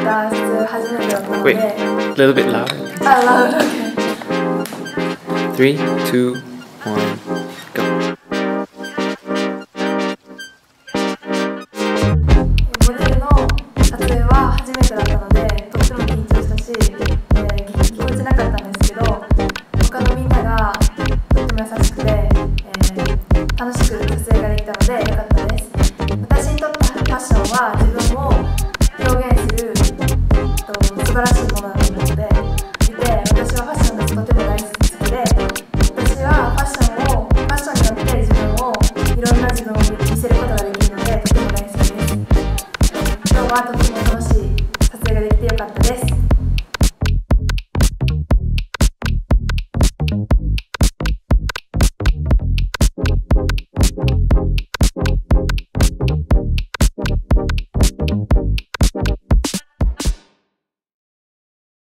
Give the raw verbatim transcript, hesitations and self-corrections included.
脱出初めてだったので。 Wait, a little bit louder. あ、ラウド。 Three, two, one, go. モデルの撮影は初めてだったのでとっても緊張したし、えー、ぎこちなかったんですけど、他のみんながとっても優しくて、えー、楽しく撮影ができたので良かったです。